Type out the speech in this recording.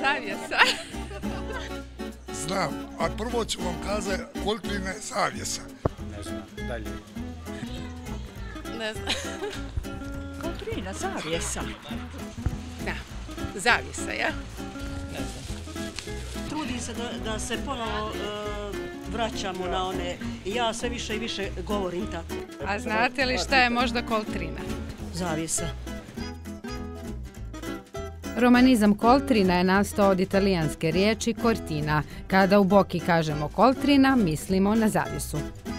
Zavjesa. Znam, a prvo ću vam kazati koltrina je zavjesa. Ne znam, dalje. Ne znam. Koltrina, zavjesa. Da, zavjesa, ja? Ne znam. Trudi se da se ponovo vraćamo na one. Ja sve više i više govorim tako. A znate li šta je možda koltrina? Zavjesa. Romanizam koltrina je nastao od italijanske riječi cortina. Kada u Boki kažemo koltrina, mislimo na zavjesu.